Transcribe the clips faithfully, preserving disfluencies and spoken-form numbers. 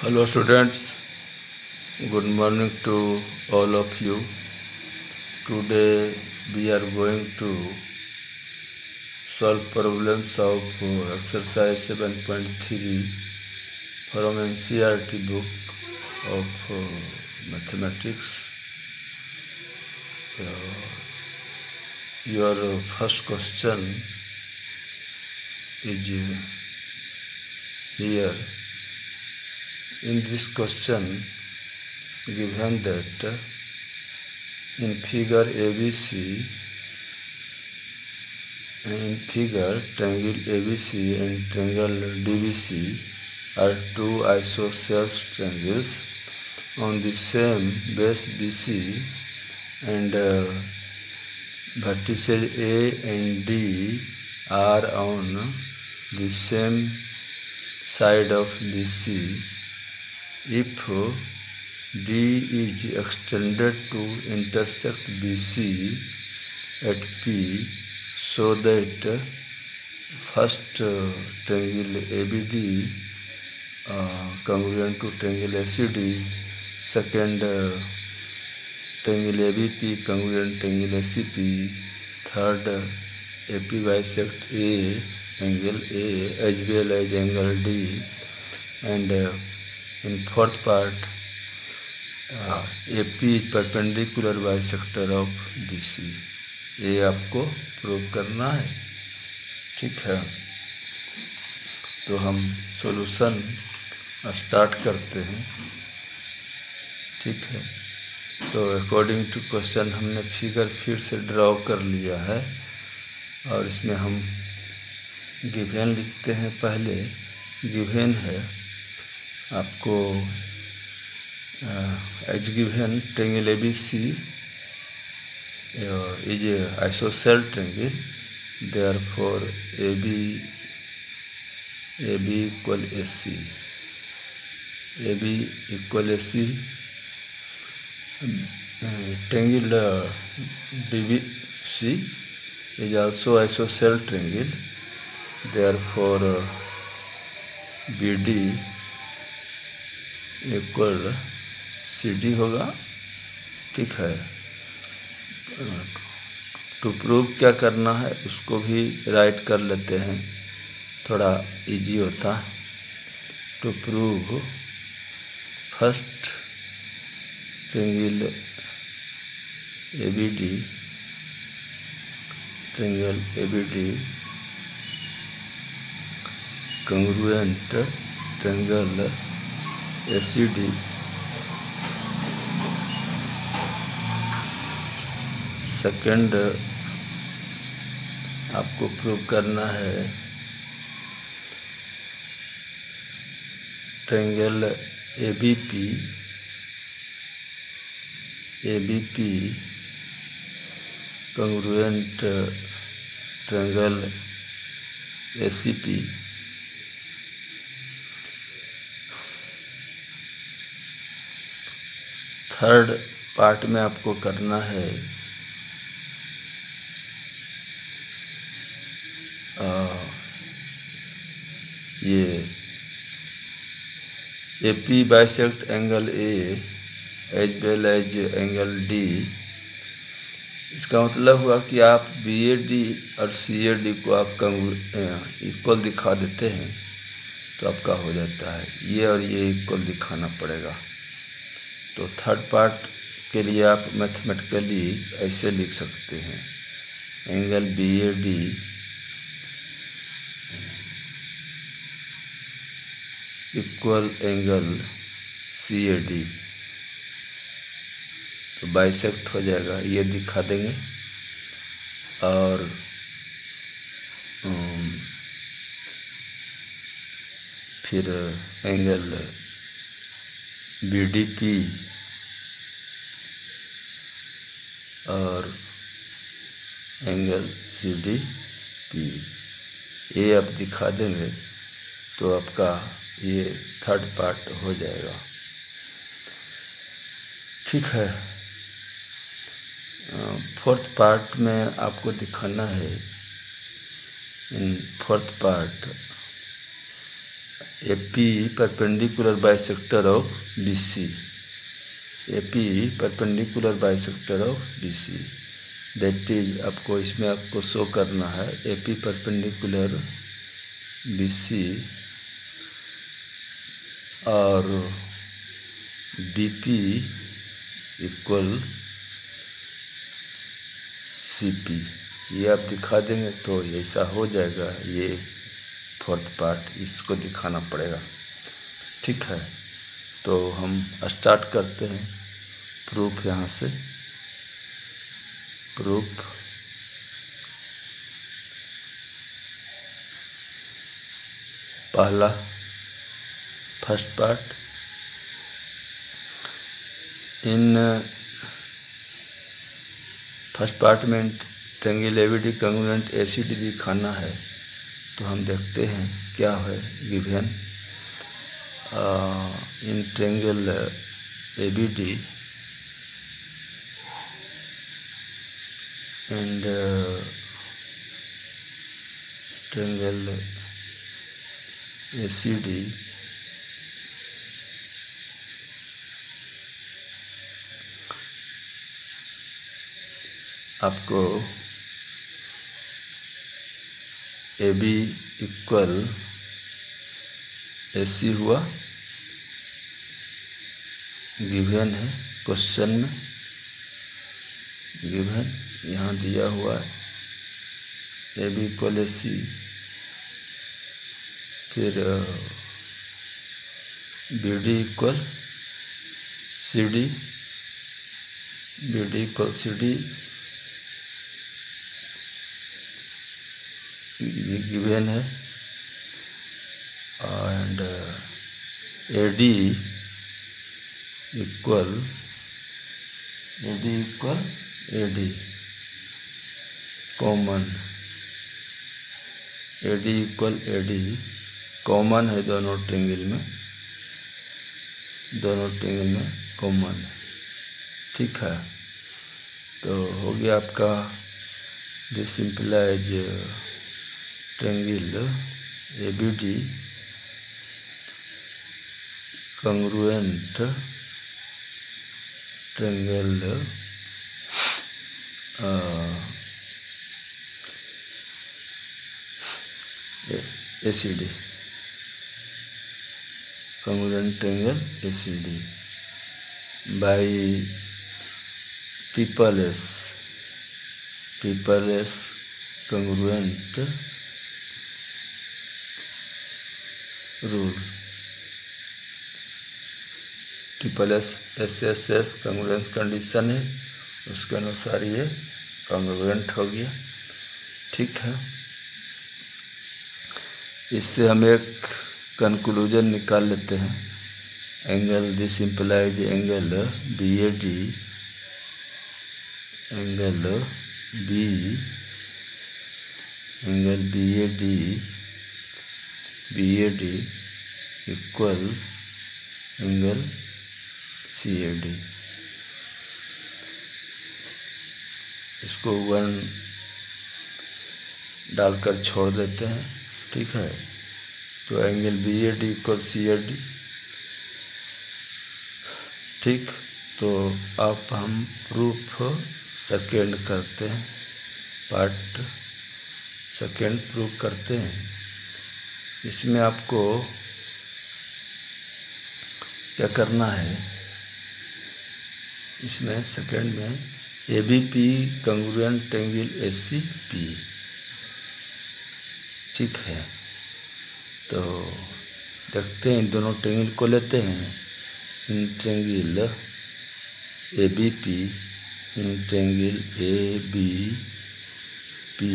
Hello students, good morning to all of you. Today we are going to solve problems of uh, exercise seven point three from N C E R T book of uh, mathematics. Uh, your uh, first question is uh, here. In this question, given that in figure A B C, in figure triangle A B C and triangle D B C are two isosceles triangles on the same base B C, and uh, vertices A and D are on the same side of B C. If D is extended to intersect B C at P, so that first uh, triangle A B D uh, congruent to triangle A C D, second uh, triangle A B P congruent triangle A C P, third uh, A P bisect A angle A as well as angle D, and uh, in fourth part uh, A P is perpendicular bisector of B C. ये आपको prove करना है, ठीक है। तो हम solution start करते हैं, ठीक है। तो अकॉर्डिंग टू क्वेश्चन हमने फिगर फिर से ड्रॉ कर लिया है और इसमें हम गिवन लिखते हैं। पहले गिवन है आपको as given triangle A B C is a isosceles triangle, therefore A B A B equal A C, A B equal A C. Triangle D B C is also isosceles triangle, therefore B D equal C D होगा, ठीक है। To prove क्या करना है उसको भी right कर लेते हैं, थोड़ा इजी होता है। To prove first triangle A B D, triangle A B D congruent triangle A C D, second आपको प्रूव करना है triangle A B P, A B P congruent triangle A C P। Third part में आपको करना है आ, ये A P bisect angle A as well as angle D. इसका मतलब हुआ कि आप बी ए डी और सी ए डी को आप इक्वल दिखा देते हैं तो आपका हो जाता है। ये और ये इक्वल दिखाना पड़ेगा। तो थर्ड पार्ट के लिए आप मैथमेटिकली ऐसे लिख सकते हैं, angle B A D equal angle C A D, तो बाइसेक्ट हो जाएगा, ये दिखा देंगे। और फिर एंगल बी डी पी और एंगल सी डी पी, ये आप दिखा देंगे तो आपका ये थर्ड पार्ट हो जाएगा, ठीक है। फोर्थ पार्ट में आपको दिखाना है, in fourth part A P perpendicular bisector of B C. A P perpendicular bisector of B C. That is आपको इसमें आपको शो करना है A P perpendicular B C और B P equal C P। ये आप दिखा देंगे तो ऐसा हो जाएगा। ये फोर्थ पार्ट इसको दिखाना पड़ेगा, ठीक है। तो हम स्टार्ट करते हैं प्रूफ। यहाँ से प्रूफ पहला first part, in first part में triangle A B D congruent A C D दिखाना है। तो हम देखते हैं क्या है given in triangle A B D and triangle A C D आपको ए बी इक्वल ए सी हुआ, गिवन है क्वेश्चन में, गिवन यहाँ दिया हुआ है ए बी इक्वल ए सी। फिर B D equal C D, B D equal C D given है, and A D equal A D equal A D common, A D equal A D common है दोनों triangle में, दोनों triangle में common है, ठीक है। तो हो गया आपका this implies triangle A B D congruent triangle A C D, congruent triangle A C D by peoples peoples congruent rule. Triple S S S S congruence condition है, उसके अनुसार ये कांग्रुएंट हो गया, ठीक है। इससे हम एक कंक्लूजन निकाल लेते हैं। Angle this implies angle B A D, angle B angle B A D B A D equal angle C A D. इसको वन डालकर छोड़ देते हैं, ठीक है। तो angle B A D equal C A D, ठीक। तो अब हम प्रूफ सेकेंड करते हैं, पार्ट सेकेंड प्रूफ करते हैं। इसमें आपको क्या करना है, इसमें सेकेंड में A B P congruent triangle A C P, ठीक है। तो देखते हैं, इन दोनों ट्रायंगल को लेते हैं। In triangle A B P, in triangle A B P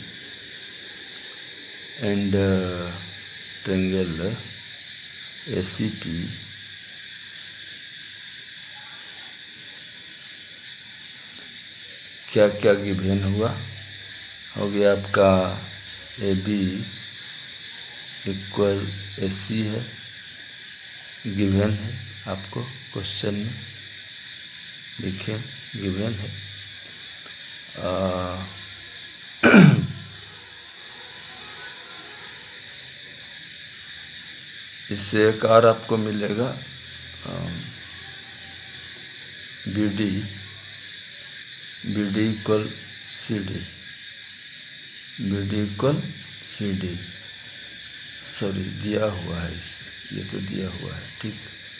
and triangle A C P क्या क्या गिवन हुआ। हो गया आपका ए बी इक्वल ए सी है, गिवन है, आपको क्वेश्चन में लिखे गिवन है। आ, इससे एक और आपको मिलेगा B D B D equal C D B D equal C D sorry दिया हुआ है, इस ये तो दिया हुआ है, ठीक।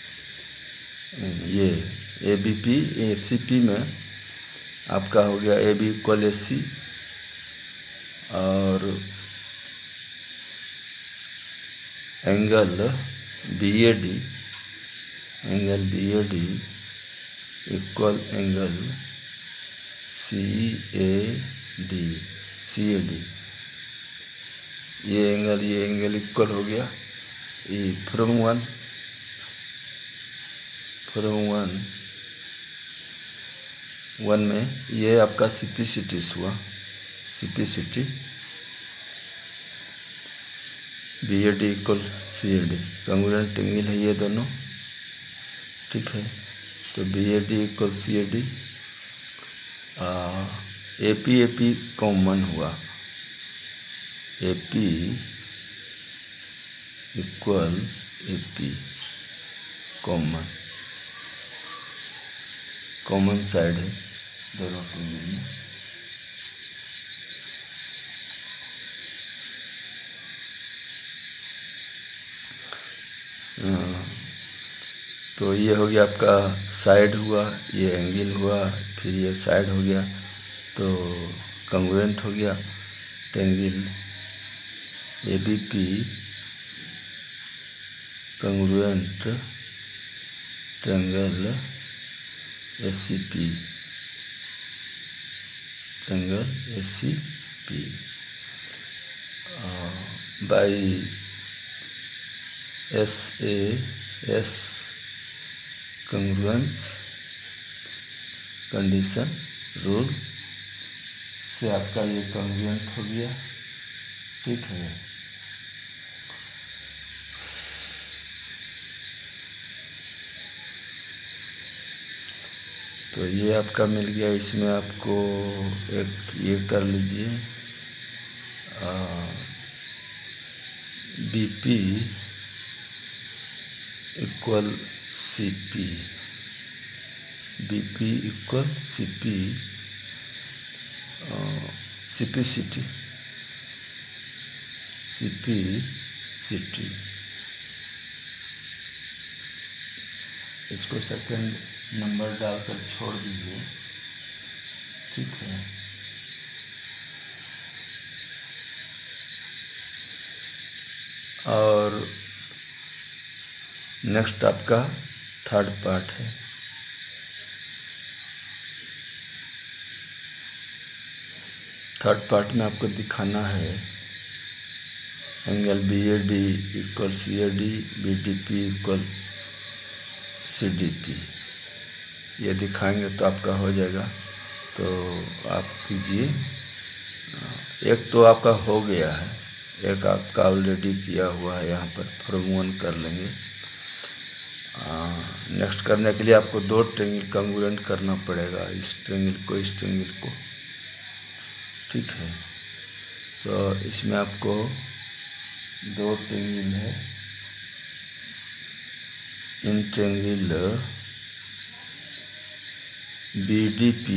ये A B P A C P में आपका हो गया A B equal A C और angle B A D angle B A D equal angle C A D C A D ये एंगल ये एंगल इक्वल हो गया ये from one from one one में ये आपका सिपिसिटीज हुआ CPCT B A D equal C A D congruent angle है ये दोनों, ठीक है। तो B A D equal C A D A P A P common हुआ A P equal A P common common side है दोनों ट्रायंगल में। तो ये हो गया आपका साइड हुआ, ये एंगल हुआ, फिर ये साइड हो गया, तो कंग्रुएंट हो गया triangle A B P congruent triangle A C P triangle A C P by S A S congruence condition rule से आपका ये कंग्रुएंट हो गया, ठीक है। तो ये आपका मिल गया। इसमें आपको एक ये कर लीजिए B P equal C P B P equal C P CPCT C P CT इसको सेकंड नंबर डालकर छोड़ दीजिए, ठीक है। और नेक्स्ट आपका थर्ड पार्ट है। थर्ड पार्ट में आपको दिखाना है angle B A D equal C A D B D P equal C D P, ये दिखाएंगे तो आपका हो जाएगा। तो आप कीजिए, एक तो आपका हो गया है, एक आपका ऑलरेडी किया हुआ है, यहाँ पर फ्रॉम वन कर लेंगे। नेक्स्ट करने के लिए आपको दो ट्रायंगल कंग्रुएंट करना पड़ेगा, इस ट्रायंगल को इस ट्रायंगल को, ठीक है। तो इसमें आपको दो ट्रायंगल है, in triangle B D P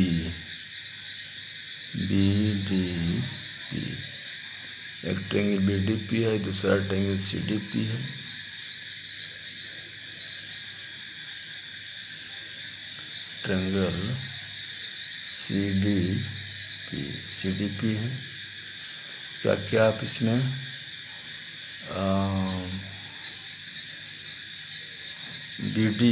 B D P एक ट्रायंगल बी डी पी है, दूसरा ट्रायंगल सी डी पी है। Triangle C D P C D P है। क्या क्या आप इसमें B D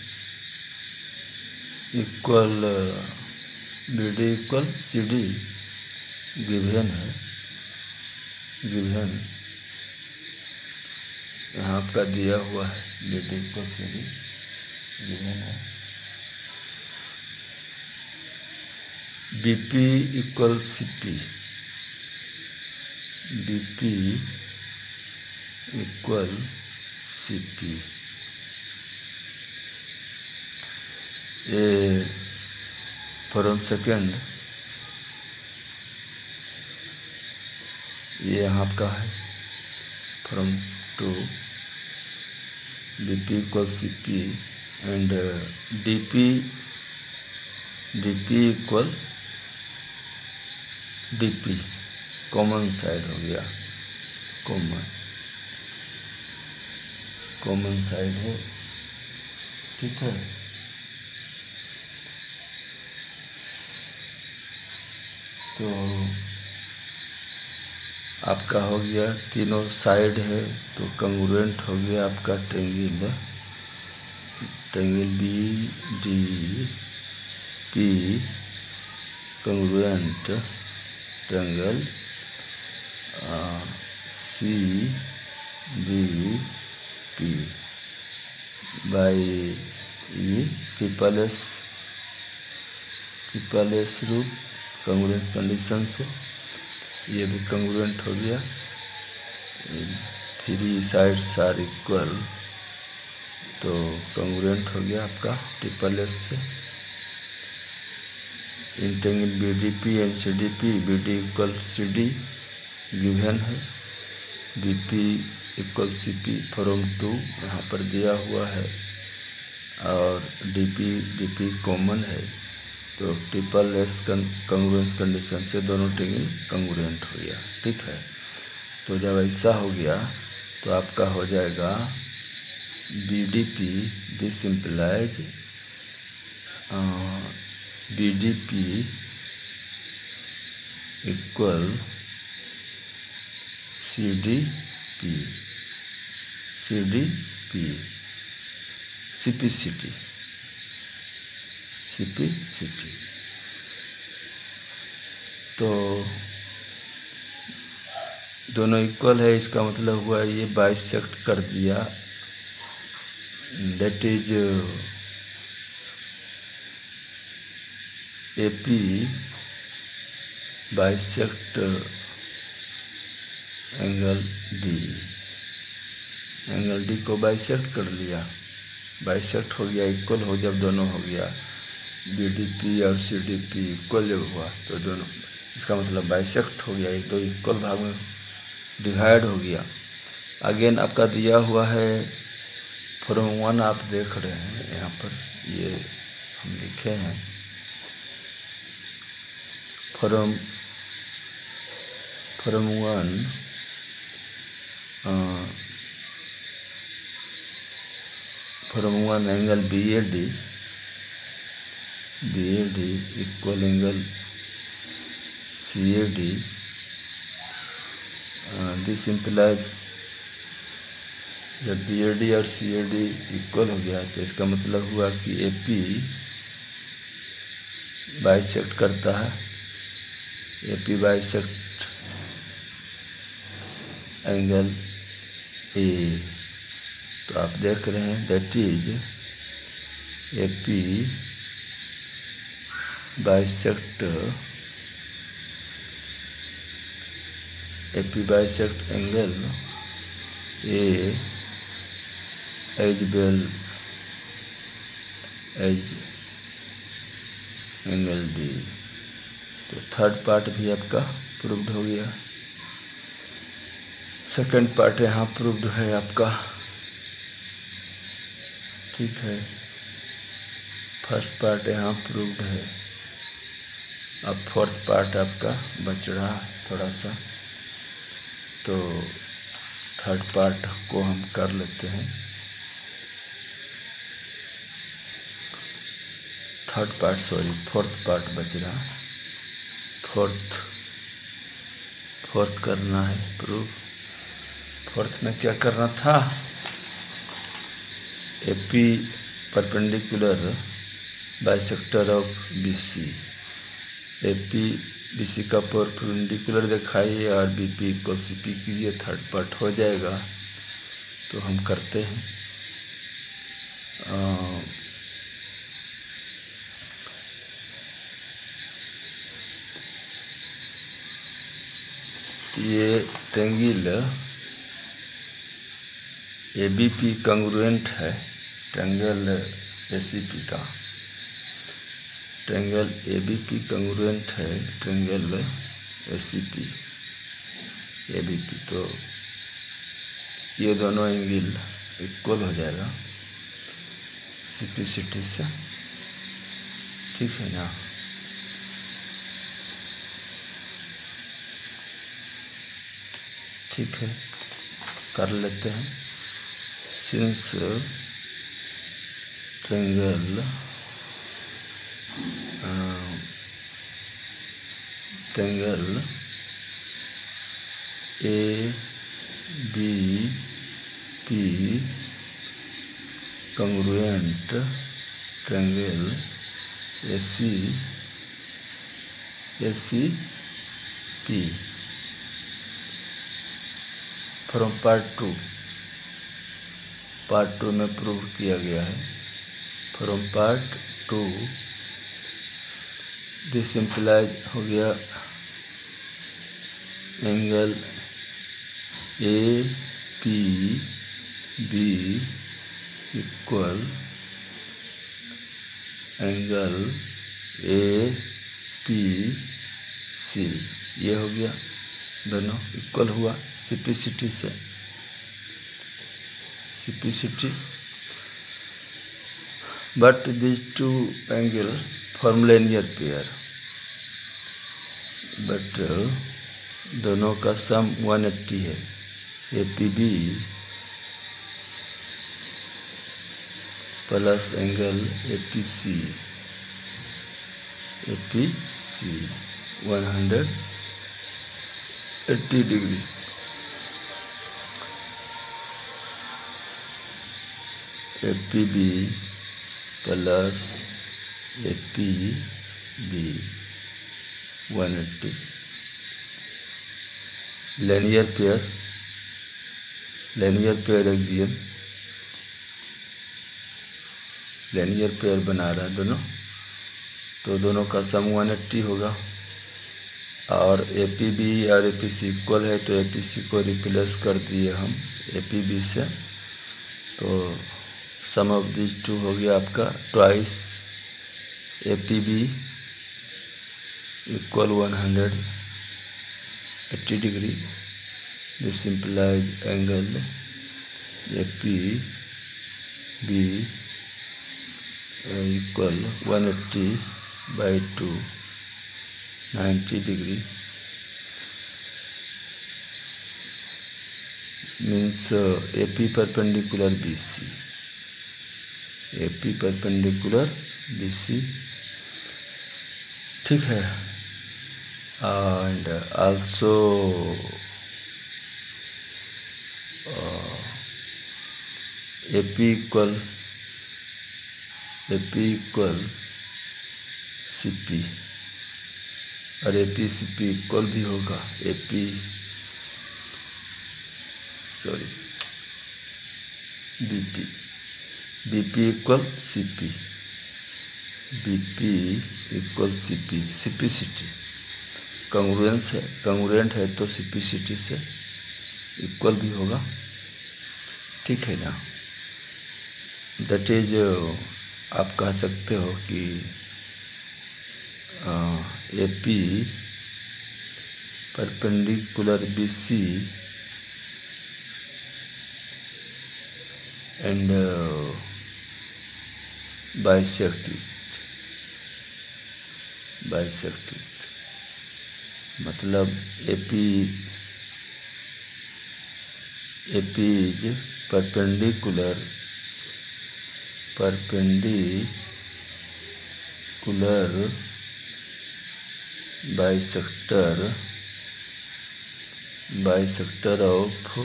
equal B D equal C D given है, गिवन यहाँ आपका दिया हुआ है, B D equal C D given है। B P equal C P B P equal C P ये फ्रॉम सेकेंड ये यहाँ आपका है from two B P equal C P and D P D P equal D P, common side हो गया, common common side है, ठीक है। तो आपका हो गया, तीनों साइड है तो कंग्रुएंट हो गया आपका triangle, triangle B D P congruent triangle C D P by triple S triple S rule congruence condition से ये भी कंग्रुएंट हो गया। थ्री साइड्स आर इक्वल तो कंग्रुएंट हो गया आपका ट्रिपल एस से। In triangle B D P and C D P, B D equal C D given है, B P equal C P from two यहाँ पर दिया हुआ है, और D P D P common है, तो ट्रिपल एस कंग्रुएंस कंडीशन से दोनों ट्रायंगल कंग्रुएंट हो गया, ठीक है। तो जब ऐसा हो गया तो आपका हो जाएगा B D P, this implies B D P equal C D P, C D P, C P C T, C P C T. तो दोनों इक्वल है, इसका मतलब हुआ ये बाइसेक्ट कर दिया, that is A P bisect angle D, angle D को बाइसेक्ट कर लिया, बाइसेक्ट हो गया, इक्वल हो, जब दोनों हो गया बी डी पी और सी डी पी इक्वल जब हुआ तो दोनों, इसका मतलब बाइसेक्ट हो गया, एक दो इक्वल भाग में डिवाइड हो गया। अगेन आपका दिया हुआ है फ्रॉम वन, आप देख रहे हैं यहाँ पर ये हम लिखे हैं from from one from one angle B A D, B A D equal angle C A D, this implies जब बी ए डी और सी ए डी इक्वल हो गया तो इसका मतलब हुआ कि ए पी बाइसेक्ट करता है, A P bisect angle A, तो आप देख रहे हैं that is A P bisect A P bisect angle A as well as angle D. तो थर्ड पार्ट भी आपका प्रूव्ड हो गया। सेकंड पार्ट यहाँ प्रूव्ड है आपका, ठीक है। फर्स्ट पार्ट यहाँ प्रूव्ड है, अब फोर्थ पार्ट आपका बच रहा थोड़ा सा, तो थर्ड पार्ट को हम कर लेते हैं। Third part sorry fourth part बच रहा, फोर्थ फोर्थ करना है प्रूव। फोर्थ में क्या करना था, A P perpendicular bisector of B C, A P B C का परपेंडिकुलर दिखाइए और B P equal C P कीजिए, थर्ड पार्ट हो जाएगा। तो हम करते हैं, आ, ये triangle A B P congruent है ट्रायंगल ए सी पी का, triangle A B P congruent है triangle A C P A B P. तो ये दोनों एंगल इक्वल हो जाएगा सिम्प्लिसिटी से, ठीक है ना। ठीक है, कर लेते हैं। Since triangle triangle A B P congruent triangle A C A C P from part two, part two में प्रूव किया गया है। From part two this implies हो गया angle A P B equal angle A P C, ये हो गया, दोनों इक्वल हुआ सिम्प्लिसिटी से, CPCT. But this two angle form linear pair, but दोनों का सम एक सौ अस्सी है। A P B plus angle A P C, A P C one hundred eighty degree. A P B plus A P B one eighty, linear pair, linear pair axiom, linear pair बना रहा है दोनों, तो दोनों का sum एक सौ अस्सी होगा। और ए पी बी और ए पी सी इक्वल है, तो ए पी सी को रिप्लेस कर दिए हम ए पी बी से, तो सम ऑफ दिस टू हो गया आपका twice A P B equal one hundred eighty degree. This implies angle A P B equal one eighty by two ninety degree, means A P perpendicular B C, A P perpendicular B C, ठीक है। And also A P equal A P equal C P, और A P C P equal भी होगा A P sorry B P, B P equal C P, B P equal C P, CPCT congruence है, congruent है तो simplicity से equal भी होगा, ठीक है ना। दैट इज आप कह सकते हो कि A P perpendicular B C and bisect it, bisect it, मतलब A P A P is perpendicular perpendicular bisector bisector of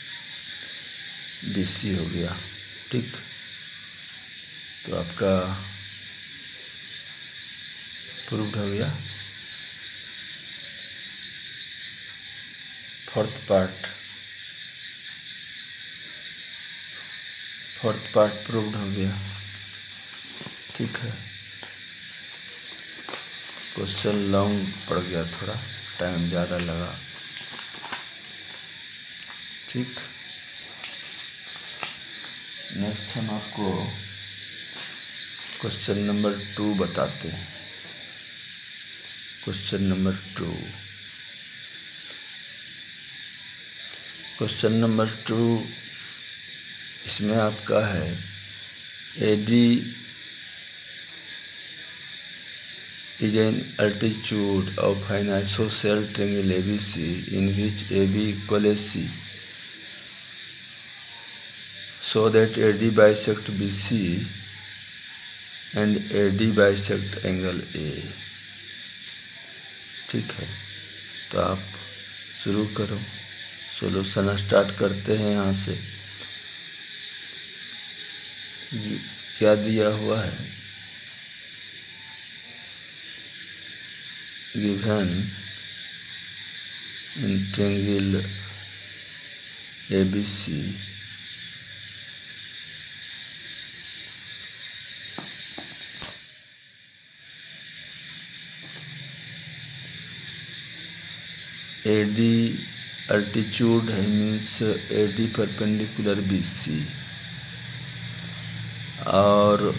B C हो गया, ठीक। तो आपका प्रूव्ड हो गया। Fourth part fourth part proved हो गया, ठीक है। क्वेश्चन लॉन्ग पड़ गया, थोड़ा टाइम ज़्यादा लगा, ठीक। नेक्स्ट हम आपको क्वेश्चन नंबर टू बताते हैं। Question number two question number two इसमें आपका है A D is an altitude of an isosceles triangle A B C in which A B equal A C, so that A D bisect B C and A D bisect angle A। ठीक है, तो आप शुरू करो, solution start करते हैं यहाँ से। क्या दिया हुआ है, given in triangle A B C A D altitude है, means A D perpendicular B C, और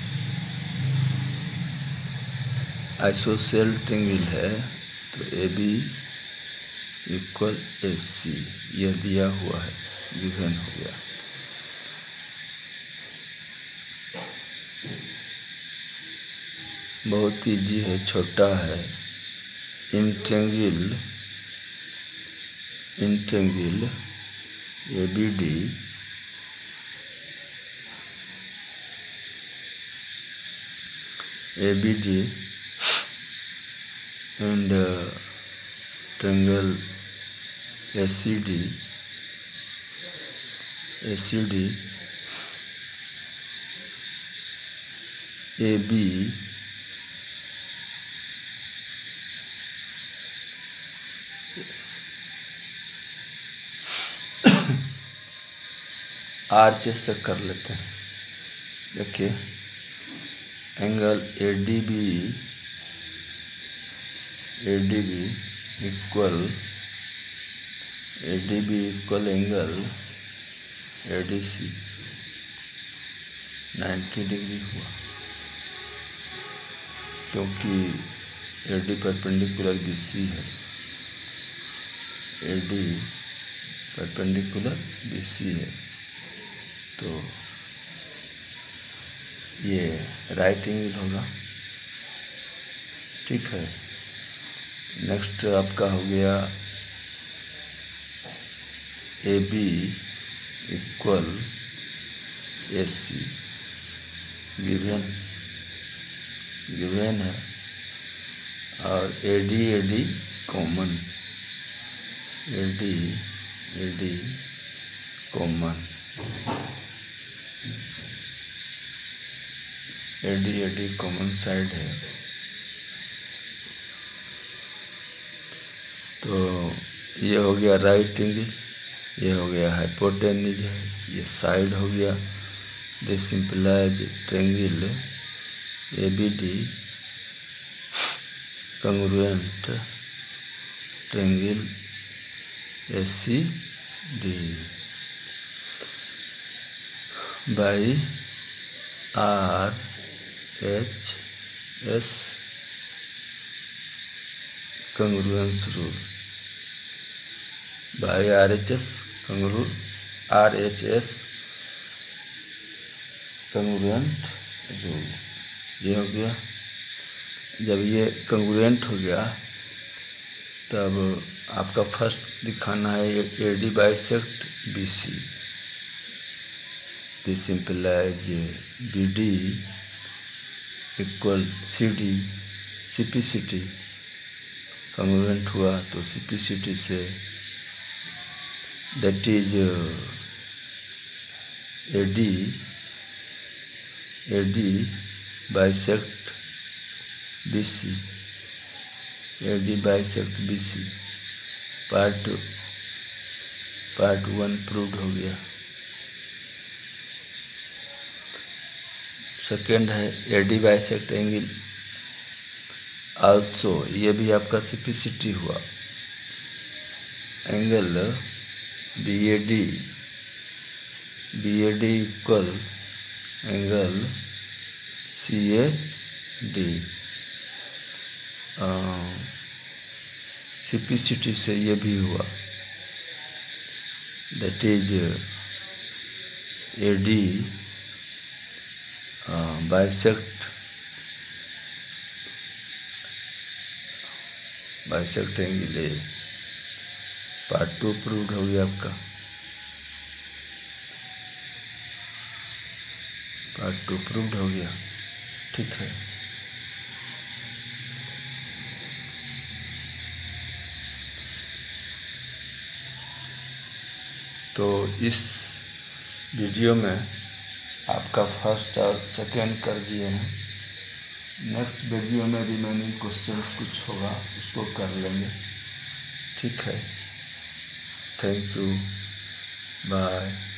आइसोसेल ट्रायंगल है तो ए बी इक्वल ए सी, यह दिया हुआ है, गिवन हो गया। बहुत ईजी है, छोटा है। In triangle in triangle A B D A B D and uh, triangle A C D A C D A B आर्च से कर लेते हैं। देखिए, angle A D B A D B equal A D B equal angle A D C ninety degree हुआ, क्योंकि A D perpendicular B C है। A D perpendicular B C है, तो ये राइट एंगल होगा। ठीक है, नेक्स्ट आपका हो गया A B equal A C, given given है, और A D A D common, A D A D common, A D A D common side है, तो ये हो गया राइट एंगल, ये हो गया हाइपोटेन्यूज है, ये साइड हो गया। This implies triangle A B D congruent triangle A C D by R H S congruence rule, by R H S कंग्रू R H S congruent rule. ये हो गया। जब ये कंग्रुएंट हो गया तब आपका फर्स्ट दिखाना है A D bisect B C. This implies B D equal C D, C P C T congruent हुआ तो सी पी सी टी से that is A D A D bisect B C, A D bisect B C. Part part one proved हो गया। Second है A D bisect angle also, ये भी आपका C P C T हुआ। Angle B A D B A D equal angle C A D, C P C T से ये भी हुआ, that is A D bisect bisect angle A. Part two proved हो गया आपका। Part two proved हो गया, ठीक है। तो इस वीडियो में आपका फर्स्ट और सेकेंड कर दिए हैं। नेक्स्ट वीडियो में रिमेनिंग क्वेश्चन कुछ होगा उसको कर लेंगे, ठीक है। Thank you, bye.